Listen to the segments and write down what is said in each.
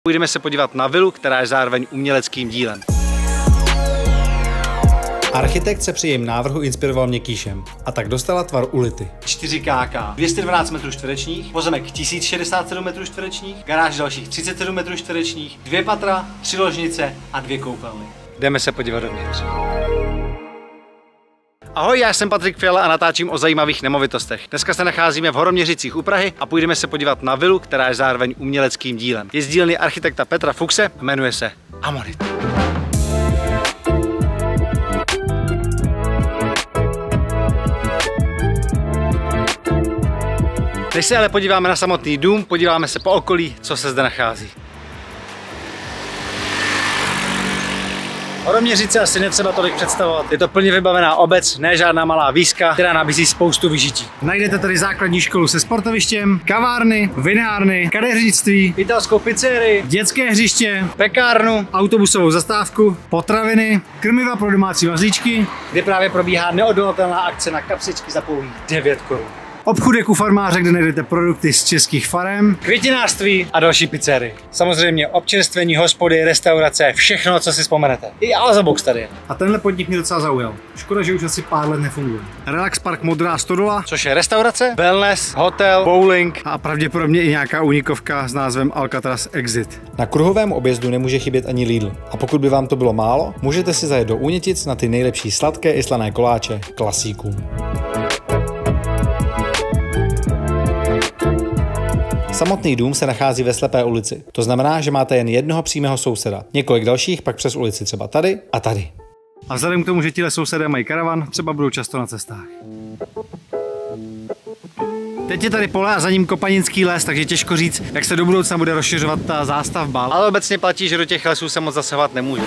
Půjdeme se podívat na vilu, která je zároveň uměleckým dílem. Architekt se při jejím návrhu inspiroval Měkkýšem a tak dostala tvar ulity. 4 kk, 212 m2, pozemek 1067 m2, garáž dalších 37 m2, 2 patra, 3 ložnice a 2 koupelny. Jdeme se podívat dovnitř. Ahoj, já jsem Patrik Fiala a natáčím o zajímavých nemovitostech. Dneska se nacházíme v Horoměřicích u Prahy a půjdeme se podívat na vilu, která je zároveň uměleckým dílem. Je z dílny architekta Petra Fuchse a jmenuje se Amonit. Než se ale podíváme na samotný dům, podíváme se po okolí, co se zde nachází. Horoměřice asi netřeba tolik představovat. Je to plně vybavená obec, ne žádná malá výska, která nabízí spoustu vyžití. Najdete tady základní školu se sportovištěm, kavárny, vinárny, kadeřnictví, italskou pizzerii, dětské hřiště, pekárnu, autobusovou zastávku, potraviny, krmiva pro domácí mazlíčky, kde právě probíhá neodolatelná akce na kapsičky za pouhých 9 korun. Obchůdek u farmáře, kde najdete produkty z českých farem, květinářství a další pizzerie. Samozřejmě občerstvení, hospody, restaurace, všechno, co si vzpomenete. I Alzabox tady je. A tenhle podnik mě docela zaujal. Škoda, že už asi pár let nefunguje. Relax Park Modrá stodola, což je restaurace, wellness, hotel, bowling a pravděpodobně i nějaká unikovka s názvem Alcatraz Exit. Na kruhovém objezdu nemůže chybět ani Lidl. A pokud by vám to bylo málo, můžete si zajet do Únětic na ty nejlepší sladké i slané koláče Klasíkům. Samotný dům se nachází ve slepé ulici. To znamená, že máte jen jednoho přímého souseda. Několik dalších pak přes ulici třeba tady a tady. A vzhledem k tomu, že tihle sousedé mají karavan, třeba budou často na cestách. Teď je tady pole a za ním kopaninský les, takže těžko říct, jak se do budoucna bude rozšiřovat ta zástavba. Ale obecně platí, že do těch lesů se moc zasahovat nemůže.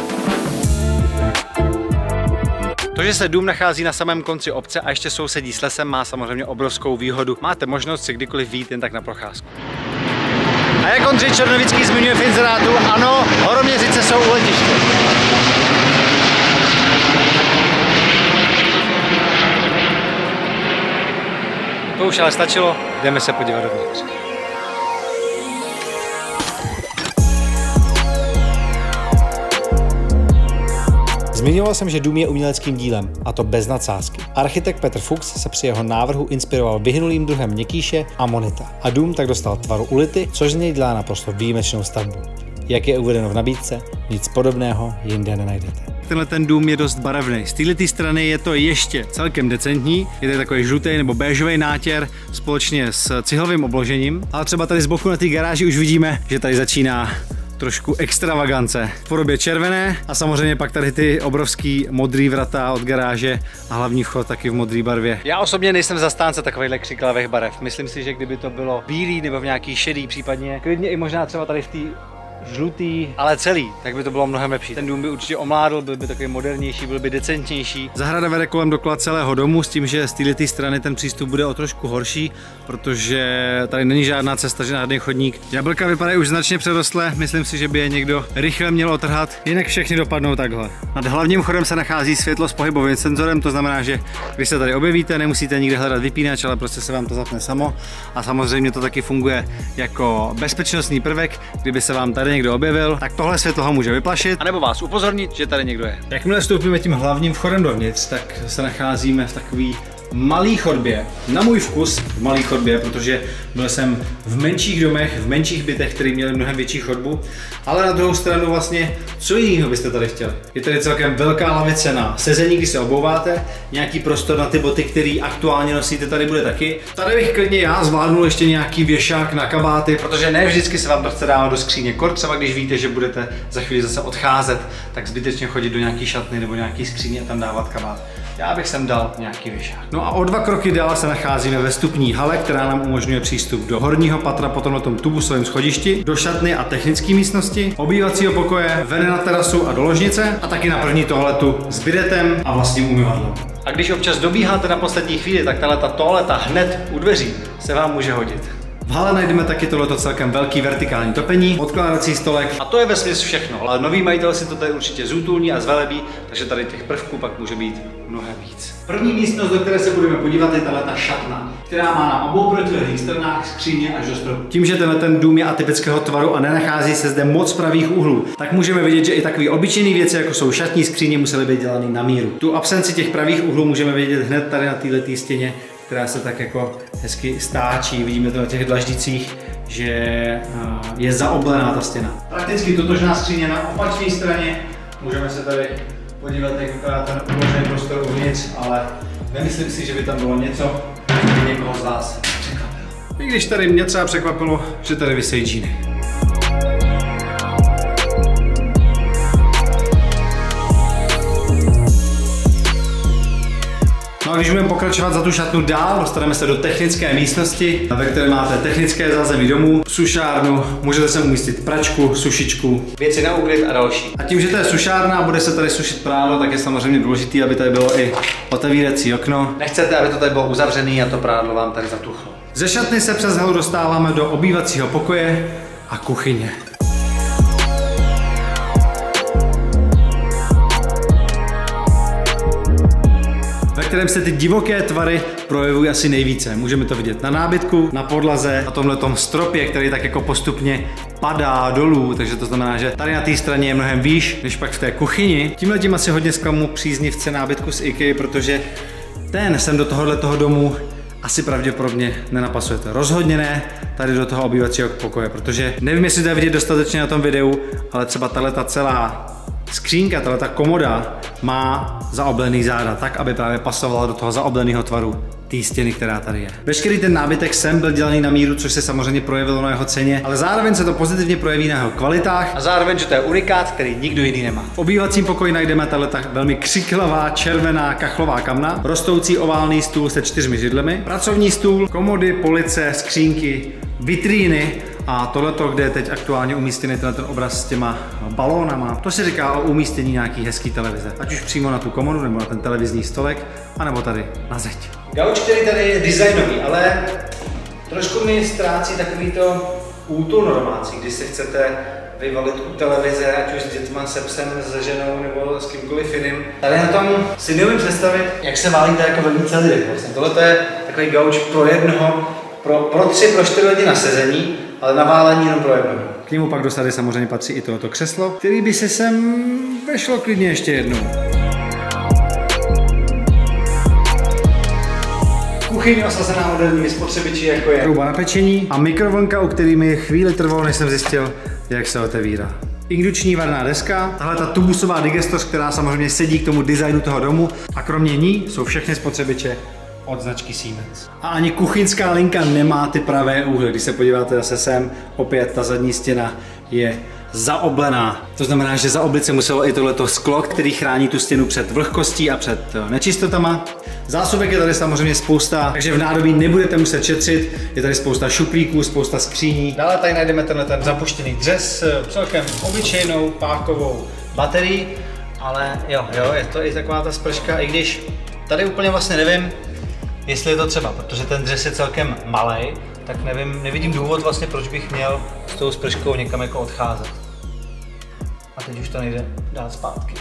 To, že se dům nachází na samém konci obce a ještě sousedí s lesem, má samozřejmě obrovskou výhodu. Máte možnost si kdykoliv vyjít jen tak na procházku. A jak Ondřej Černovický zmiňuje v inzerátu, ano, Horoměřice jsou u letiště. To už ale stačilo, jdeme se podívat dovnitř. Zmiňoval jsem, že dům je uměleckým dílem, a to bez nadsázky. Architekt Petr Fuchs se při jeho návrhu inspiroval vyhynulým druhem Měkkýše Amonita a dům tak dostal tvaru ulity, což z něj dělá naprosto výjimečnou stavbu. Jak je uvedeno v nabídce, nic podobného jinde nenajdete. Tenhle ten dům je dost barevný. Z této strany je to ještě celkem decentní, je to takový žlutý nebo béžový nátěr společně s cihlovým obložením, ale třeba tady z boku na té garáži už vidíme, že tady začíná trošku extravagance v podobě červené a samozřejmě pak tady ty obrovský modrý vrata od garáže a hlavní vchod taky v modré barvě. Já osobně nejsem zastánce takovýchhle křiklavých barev. Myslím si, že kdyby to bylo bílý nebo v nějaký šedý, případně klidně i možná třeba tady v té žlutý, ale celý, tak by to bylo mnohem lepší. Ten dům by určitě omládl, byl by takový modernější, byl by decentnější. Zahrada vede kolem dokola celého domu s tím, že z této strany ten přístup bude o trošku horší, protože tady není žádná cesta, žádný chodník. Jablka vypadají už značně přerostlé, myslím si, že by je někdo rychle měl otrhat, jinak všechny dopadnou takhle. Nad hlavním chodem se nachází světlo s pohybovým senzorem, to znamená, že když se tady objevíte, nemusíte nikde hledat vypínač, ale prostě se vám to zapne samo. A samozřejmě to taky funguje jako bezpečnostní prvek, kdyby se vám tady někdo objevil, tak tohle světlo ho může vyplašit, anebo vás upozornit, že tady někdo je. Jakmile vstoupíme tím hlavním vchodem dovnitř, tak se nacházíme v takový malý chodbě. Na můj vkus v malý chodbě, protože byl jsem v menších domech, v menších bytech, které měly mnohem větší chodbu, ale na druhou stranu vlastně, co jiného byste tady chtěli? Je tady celkem velká lavice na sezení, když se obouváte, nějaký prostor na ty boty, který aktuálně nosíte, tady bude taky. Tady bych klidně já zvládnul ještě nějaký věšák na kabáty, protože ne vždycky se vám to chce dávat do skříně. Kor třeba když víte, že budete za chvíli zase odcházet, tak zbytečně chodit do nějaký šatny nebo nějaký skříně a tam dávat kabát. Já bych sem dal nějaký věšák. No a o 2 kroky dál se nacházíme ve vstupní hale, která nám umožňuje přístup do horního patra po tomto tubusovém schodišti, do šatny a technické místnosti, obývacího pokoje, ven na terasu a do ložnice a taky na první toaletu s bidetem a vlastním umyvadlem. A když občas dobíháte na poslední chvíli, tak tato toaleta hned u dveří se vám může hodit. V hale najdeme taky tohleto celkem velký vertikální topení, odkládací stolek a to je vesměs všechno. Ale nový majitel si to tady určitě zútulní a zvelebí, takže tady těch prvků pak může být mnohem víc. První místnost, do které se budeme podívat, je tato šatna, která má na obou protilehlých stranách skříně až do stropu. Tím, že ten dům je atypického tvaru a nenachází se zde moc pravých úhlů, tak můžeme vidět, že i takové obyčejné věci, jako jsou šatní skříně, musely být dělané na míru. Tu absenci těch pravých úhlů můžeme vidět hned tady na této stěně, která se tak jako hezky stáčí. Vidíme to na těch dlaždicích, že je zaoblená ta stěna. Prakticky totožná skříně na opačné straně. Můžeme se tady podívat, jak vypadá ten uložený prostor uvnitř, ale nemyslím si, že by tam bylo něco, co někoho z vás překvapilo. I když tady mě třeba překvapilo, že tady visejí džíny. No a když budeme pokračovat za tu šatnu dál, dostaneme se do technické místnosti, ve které máte technické zázemí domů, sušárnu, můžete sem umístit pračku, sušičku, věci na úklid a další. A tím, že to je sušárna a bude se tady sušit prádlo, tak je samozřejmě důležité, aby tady bylo i otevírací okno. Nechcete, aby to tady bylo uzavřené a to prádlo vám tady zatuchlo. Ze šatny se přes halu dostáváme do obývacího pokoje a kuchyně. Ve kterém se ty divoké tvary projevují asi nejvíce. Můžeme to vidět na nábytku, na podlaze, na tomhletom stropě, který tak jako postupně padá dolů, takže to znamená, že tady na té straně je mnohem výš, než pak v té kuchyni. Tímhletím asi hodně zklamu příznivce nábytku z IKEA, protože ten sem do tohoto domu asi pravděpodobně nenapasujete. Rozhodně ne tady do toho obývacího pokoje, protože nevím, jestli to je vidět dostatečně na tom videu, ale třeba tato celá skřínka, tato komoda má zaoblený záda, tak aby právě pasovala do toho zaobleného tvaru té stěny, která tady je. Veškerý ten nábytek sem byl dělaný na míru, což se samozřejmě projevilo na jeho ceně, ale zároveň se to pozitivně projeví na jeho kvalitách a zároveň, že to je unikát, který nikdo jiný nemá. V obývacím pokoji najdeme tato velmi křiklavá červená kachlová kamna, rostoucí oválný stůl se 4 židlemi, pracovní stůl, komody, police, skřínky, vitríny. A tohleto, kde je teď aktuálně umístěný ten obraz s těma balónama, to se říká o umístění nějaký hezký televize. Ať už přímo na tu komodu, nebo na ten televizní stolek, anebo tady na zeď. Gauč, který tady je designový, ale trošku mi ztrácí takovýto útul domácí, když se chcete vyvalit u televize, ať už s dětma, se psem, s ženou nebo s kýmkoliv jiným. Tady na tom si neumím představit, jak se válíte jako velký celý. Vlastně tohle je takový gauč pro jednoho, pro 3, pro 4 lidi na sezení, ale na válení jenom pro jednoho. K němu pak do sady samozřejmě patří i tohoto křeslo, který by se sem vešlo klidně ještě jednou. Kuchyň osazená moderními spotřebiči, jako je trouba na pečení a mikrovlnka, u který mi chvíli trvalo, než jsem zjistil, jak se otevírá. Indukční varná deska, tahle ta tubusová digestoř, která samozřejmě sedí k tomu designu toho domu a kromě ní jsou všechny spotřebiče od značky Siemens. A ani kuchyňská linka nemá ty pravé úhly. Když se podíváte zase sem, opět ta zadní stěna je zaoblená. To znamená, že za oblice muselo i tohleto sklo, který chrání tu stěnu před vlhkostí a před nečistotama. Zásuvek je tady samozřejmě spousta, takže v nádobí nebudete muset šetřit. Je tady spousta šuplíků, spousta skříní. Dále tady najdeme ten zapuštěný dřez s celkem obyčejnou pákovou baterií, ale jo, je to i taková ta sprška, i když tady úplně vlastně nevím, jestli je to třeba, protože ten dřez je celkem malej, tak nevidím důvod vlastně, proč bych měl s tou sprškou někam jako odcházet. A teď už to nejde dát zpátky.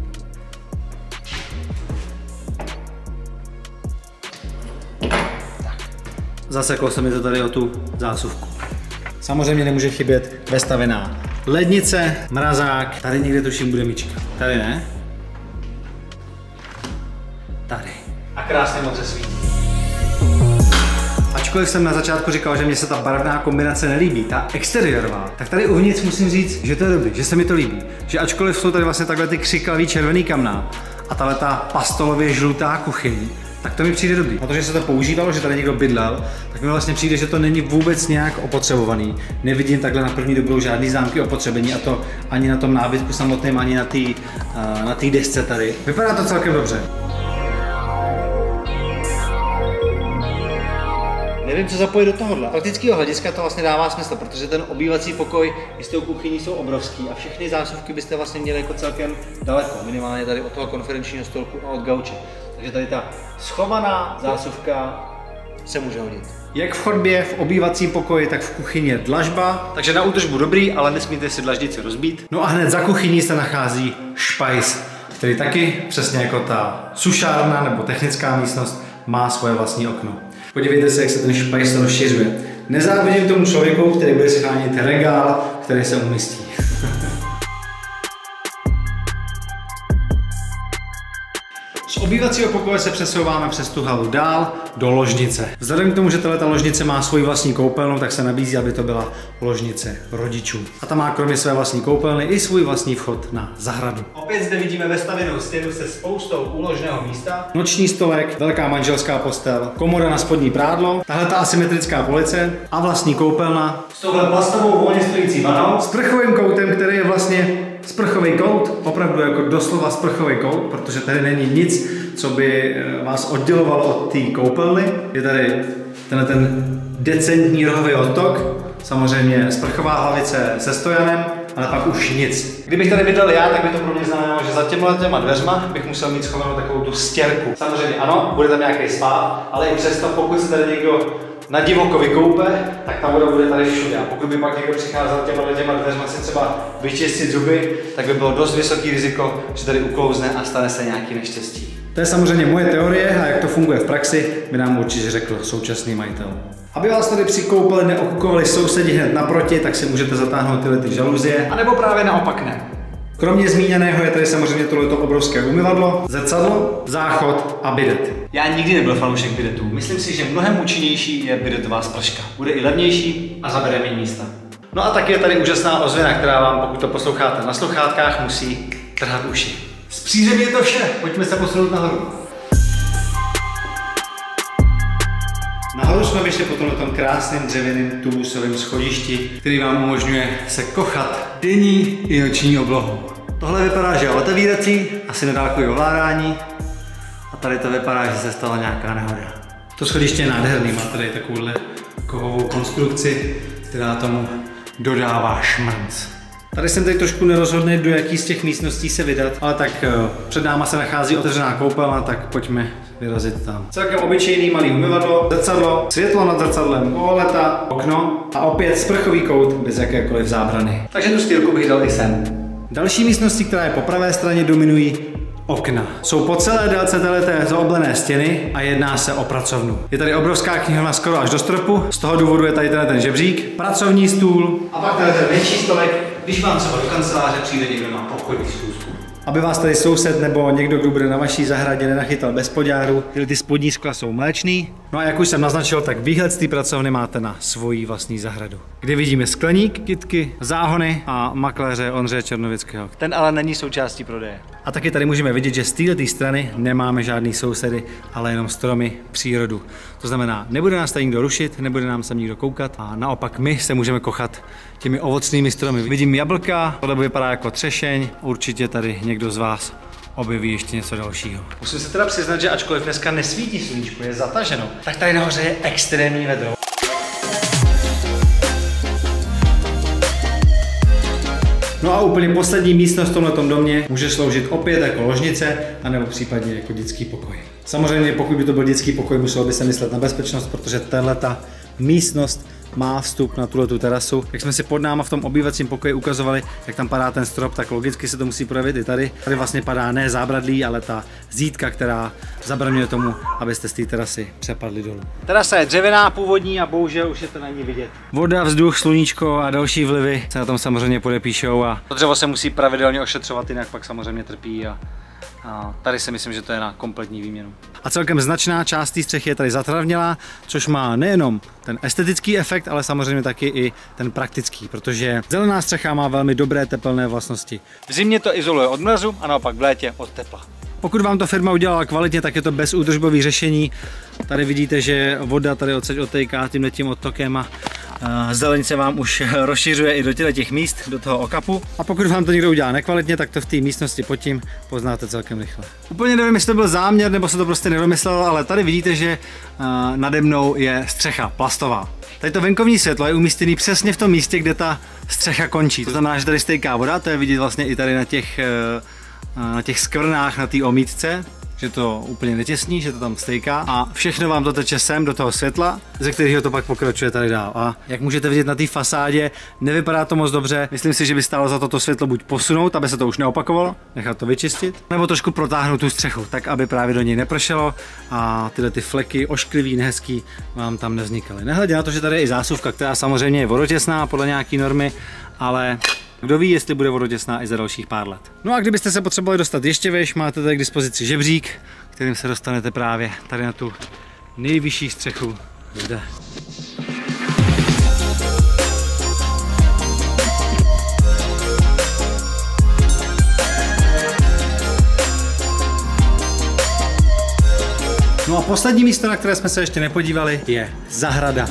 Tak. Zaseklo se mi to tady o tu zásuvku. Samozřejmě nemůže chybět vestavená lednice, mrazák, tady někde tuším bude myčka. Tady ne? Tady. A krásně moc se svítí. Ačkoliv jsem na začátku říkal, že mě se ta barevná kombinace nelíbí, ta exteriorová, tak tady uvnitř musím říct, že to je dobrý, že se mi to líbí. Že ačkoliv jsou tady vlastně takhle ty křiklavý červený kamna a tahle ta pastelově žlutá kuchyň, tak to mi přijde dobrý. Protože se to používalo, že tady někdo bydlel, tak mi vlastně přijde, že to není vůbec nějak opotřebovaný. Nevidím takhle na první dobrou žádný známky opotřebení, a to ani na tom nábytku samotném, ani na té desce tady. Vypadá to celkem dobře. Nevím, co zapojit do tohohle. Praktického hlediska to vlastně dává smysl, protože ten obývací pokoj i s tou kuchyní jsou obrovský a všechny zásuvky byste vlastně měli jako celkem daleko, minimálně tady od toho konferenčního stolku a od gauče. Takže tady ta schovaná zásuvka se může hodit. Jak v chodbě, v obývacím pokoji, tak v kuchyni je dlažba. Takže na údržbu dobrý, ale nesmíte si dlaždici rozbít. No a hned za kuchyní se nachází špajs, který taky, přesně jako ta sušárna nebo technická místnost, má svoje vlastní okno. Podívejte se, jak se ten špajs rozšiřuje. Nezávidím tomu člověku, který bude schránit regál, který se umístí. Z obývacího pokoje se přesouváme přes tu halu dál do ložnice. Vzhledem k tomu, že tato ložnice má svoji vlastní koupelnu, tak se nabízí, aby to byla ložnice rodičů. A ta má kromě své vlastní koupelny i svůj vlastní vchod na zahradu. Opět zde vidíme vestavěnou stěnu se spoustou úložného místa. Noční stolek, velká manželská postel, komoda na spodní prádlo, tahle ta asymetrická police a vlastní koupelna s touhle plastovou volně stojící vanou, s sprchovým koutem, který je vlastně sprchový kout, opravdu jako doslova sprchový kout, protože tady není nic, co by vás oddělovalo od té koupelny. Je tady ten decentní rohový odtok, samozřejmě sprchová hlavice se stojanem, ale pak už nic. Kdybych tady bydlel já, tak by to pro mě znamenalo, že za těma dveřma bych musel mít schovanou takovou tu stěrku. Samozřejmě ano, bude tam nějaký spát, ale i přesto, pokud se tady někdo na divoko vykoupe, tak ta voda bude tady všude. A pokud by pak někdo přicházel těma dveřma si třeba vyčistit zuby, tak by bylo dost vysoký riziko, že tady uklouzne a stane se nějaký neštěstí. To je samozřejmě moje teorie a jak to funguje v praxi, by nám určitě řekl současný majitel. Aby vás tady při koupeli neokukovali sousedi hned naproti, tak si můžete zatáhnout tyhle ty žaluzie, anebo právě naopak ne. Kromě zmíněného je tady samozřejmě tohleto obrovské umyvadlo, zrcadlo, záchod a bidet. Já nikdy nebyl fanoušek bidetů. Myslím si, že mnohem účinnější je bidetová sprška. Bude i levnější a zabere méně místa. No a taky je tady úžasná ozvěna, která vám, pokud to posloucháte na sluchátkách, musí trhat uši. Z přízemí je to vše, pojďme se posunout nahoru. Nahoru jsme vyšli po tomto krásném dřevěném tubusovém schodišti, který vám umožňuje se kochat denní i noční oblohou. Tohle vypadá, že je otevírací, asi nedálkový ovládání, a tady to vypadá, že se stala nějaká nehoda. To schodiště je nádherný, má tady takovouhle kovovou konstrukci, která tomu dodává šmrnc. Tady jsem teď trošku nerozhodný, do jaký z těch místností se vydat, ale tak před náma se nachází otevřená koupelna, tak pojďme vyrazit tam. Celkem obyčejný malý umyvadlo, zrcadlo, světlo nad zrcadlem, toaleta, okno a opět sprchový kout bez jakékoliv zábrany. Takže tu stýlku bych dal i sem. Další místnosti, která je po pravé straně, dominují okna. Jsou po celé délce téhleté zaoblené stěny a jedná se o pracovnu. Je tady obrovská knihovna skoro až do stropu, z toho důvodu je tady ten žebřík, pracovní stůl a pak tady ten menší stolek, když vám třeba do kanceláře přijde někdo na obchodní schůzku. Aby vás tady soused nebo někdo, kdo bude na vaší zahradě, nenachytal bez poďáru. Ty spodní skla jsou mléčný. No a jak už jsem naznačil, tak výhled z té pracovny máte na svoji vlastní zahradu, kde vidíme skleník, kytky, záhony a makléře Ondřeje Černovického. Ten ale není součástí prodeje. A taky tady můžeme vidět, že z této strany nemáme žádný sousedy, ale jenom stromy, přírodu. To znamená, nebude nás tady nikdo rušit, nebude nám sem nikdo koukat a naopak my se můžeme kochat těmi ovocnými stromy. Vidím jablka, tohle vypadá jako třešeň, určitě tady někdo z vás objeví ještě něco dalšího. Musím se teda přiznat, že ačkoliv dneska nesvítí sluníčko, je zataženo, tak tady nahoře je extrémní vedro. No a úplně poslední místnost v tomhletom domě může sloužit opět jako ložnice, anebo případně jako dětský pokoj. Samozřejmě, pokud by to byl dětský pokoj, muselo by se myslet na bezpečnost, protože tahleta místnost má vstup na tuhletu terasu. Jak jsme si pod náma v tom obývacím pokoji ukazovali, jak tam padá ten strop, tak logicky se to musí projevit i tady. Tady vlastně padá ne zábradlí, ale ta zítka, která zabraňuje tomu, abyste z té terasy přepadli dolů. Terasa je dřevěná, původní a bohužel už je to není vidět. Voda, vzduch, sluníčko a další vlivy se na tom samozřejmě podepíšou a to dřevo se musí pravidelně ošetřovat, jinak pak samozřejmě trpí a tady si myslím, že to je na kompletní výměnu. A celkem značná část té střechy je tady zatravnělá, což má nejenom ten estetický efekt, ale samozřejmě taky i ten praktický, protože zelená střecha má velmi dobré tepelné vlastnosti. V zimě to izoluje od mrazu a naopak v létě od tepla. Pokud vám to firma udělala kvalitně, tak je to bezúdržbové řešení. Tady vidíte, že voda tady odsaď odtéká tímhletím odtokem a zeleň se vám už rozšiřuje i do těch míst, do toho okapu. A pokud vám to někdo udělá nekvalitně, tak to v té místnosti pod tím poznáte celkem rychle. Úplně nevím, jestli to byl záměr, nebo se to prostě nedomyslelo, ale tady vidíte, že nade mnou je střecha plastová. Tady to venkovní světlo je umístěné přesně v tom místě, kde ta střecha končí. To znamená, že tady stéká voda, to je vidět vlastně i tady na těch skvrnách na té omítce, je to úplně netěsný, že to tam stejká a všechno vám to teče sem do toho světla, ze kterého to pak pokračuje tady dál. A jak můžete vidět na té fasádě, nevypadá to moc dobře. Myslím si, že by stálo za to světlo buď posunout, aby se to už neopakovalo, nechat to vyčistit, nebo trošku protáhnout tu střechu, tak aby právě do něj nepršelo a tyhle ty fleky ošklivý, nehezký vám tam nevznikaly. Nehledě na to, že tady je i zásuvka, která samozřejmě je vodotěsná podle nějaký normy, ale kdo ví, jestli bude vodotěsná i za dalších pár let. No a kdybyste se potřebovali dostat ještě výš, máte tady k dispozici žebřík, kterým se dostanete právě tady na tu nejvyšší střechu zde. No a poslední místo, na které jsme se ještě nepodívali, je zahrada.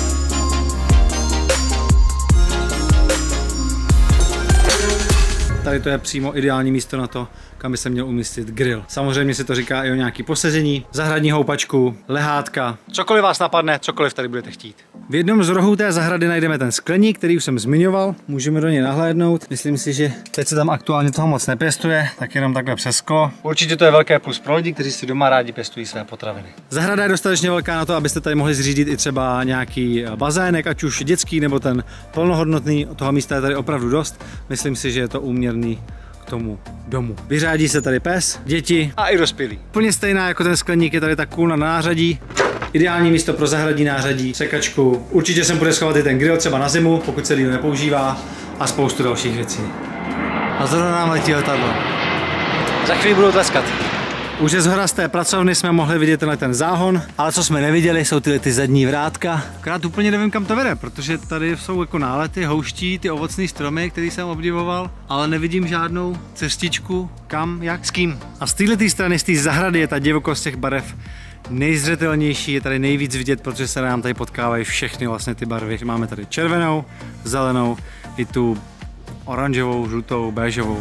Tady to je přímo ideální místo na to, kam by se měl umístit grill. Samozřejmě se to říká i o nějaký posezení, zahradní houpačku, lehátka, cokoliv vás napadne, cokoliv tady budete chtít. V jednom z rohů té zahrady najdeme ten skleník, který už jsem zmiňoval, můžeme do něj nahlédnout. Myslím si, že teď se tam aktuálně toho moc nepěstuje, tak jenom takhle přes sklo. Určitě to je velké plus pro lidi, kteří si doma rádi pěstují své potraviny. Zahrada je dostatečně velká na to, abyste tady mohli zřídit i třeba nějaký bazének, ať už dětský nebo ten plnohodnotný. Toho místa je tady opravdu dost. Myslím si, že je to úměrný k tomu domu. Vyřádí se tady pes, děti a i dospělí. Úplně stejná jako ten skleník je tady ta kůlna na nářadí. Ideální místo pro zahradní nářadí, sekačku. Určitě sem bude schovat i ten grill třeba na zimu, pokud se díl nepoužívá a spoustu dalších věcí. A zrovna nám letí letadlo. Za chvíli budou tleskat. Už ze zhora z té pracovny jsme mohli vidět ten záhon, ale co jsme neviděli, jsou ty zadní vrátka. Akorát úplně nevím, kam to vede, protože tady jsou jako nálety, houští, ty ovocné stromy, který jsem obdivoval, ale nevidím žádnou cestičku, kam, jak, s kým. A z této strany, z té zahrady je ta divokost těch barev nejzřetelnější, je tady nejvíc vidět, protože se nám tady potkávají všechny vlastně ty barvy. Máme tady červenou, zelenou, i tu oranžovou, žlutou, béžovou.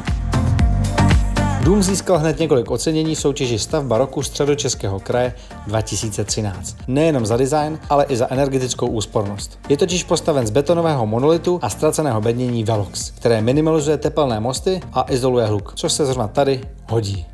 Dům získal hned několik ocenění v soutěži Stavba roku Středočeského kraje 2013. Nejenom za design, ale i za energetickou úspornost. Je totiž postaven z betonového monolitu a ztraceného bednění Velox, které minimalizuje tepelné mosty a izoluje hluk, což se zrovna tady hodí.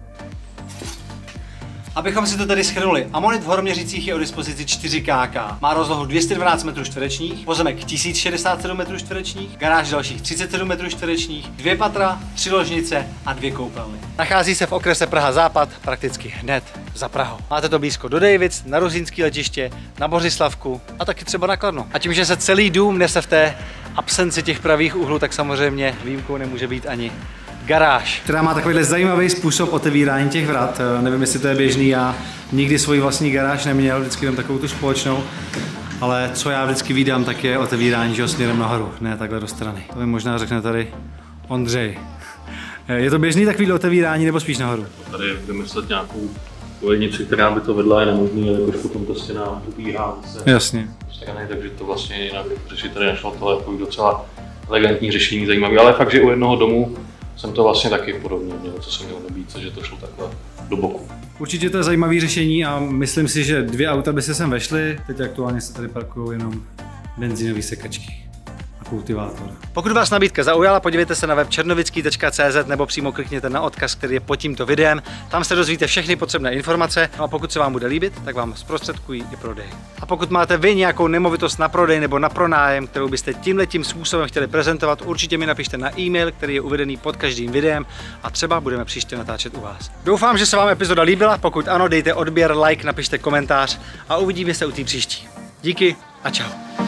Abychom si to tady shrnuli, Amonit v Horoměřicích je o dispozici 4 kk. Má rozlohu 212 m2, pozemek 1067 m2, garáž dalších 37 m2, 2 patra, 3 ložnice a 2 koupelny. Nachází se v okrese Praha Západ, prakticky hned za Prahou. Máte to blízko do Dejvic, na Ruzyňské letiště, na Bořislavku a taky třeba na Kladno. A tím, že se celý dům nese v té absenci těch pravých úhlů, tak samozřejmě výjimkou nemůže být ani garáž, která má takovýhle zajímavý způsob otevírání těch vrat. Nevím, jestli to je běžný, já nikdy svoji vlastní garáž neměl, vždycky mám takovou tu společnou. Ale co já vždycky vídám, tak je otevírání, že směrem nahoru, ne takhle do strany. To mi možná řekne tady Ondřej. Je to běžný takovýhle otevírání nebo spíš nahoru? Tady vymyslet nějakou lednici, která by to vedla, je nemožný, jelikož potom ta stěna ubíhá. Jasně. Takže to vlastně jinak řešit tady nešlo, to je jako docela elegantní řešení, zajímavý. Ale fakt, že u jednoho domu jsem to vlastně taky podobně měl, co jsem měl nebýt, že to šlo takhle do boku. Určitě to je zajímavé řešení a myslím si, že 2 auta by se sem vešly. Teď aktuálně se tady parkují jenom benzínové sekačky a kultivátor. Pokud vás nabídka zaujala, podívejte se na web černovický.cz nebo přímo klikněte na odkaz, který je pod tímto videem. Tam se dozvíte všechny potřebné informace a pokud se vám bude líbit, tak vám zprostředkují i prodej. A pokud máte vy nějakou nemovitost na prodej nebo na pronájem, kterou byste tímhletím způsobem chtěli prezentovat, určitě mi napište na e-mail, který je uvedený pod každým videem a třeba budeme příště natáčet u vás. Doufám, že se vám epizoda líbila, pokud ano, dejte odběr, like, napište komentář a uvidíme se u té příští. Díky a čau.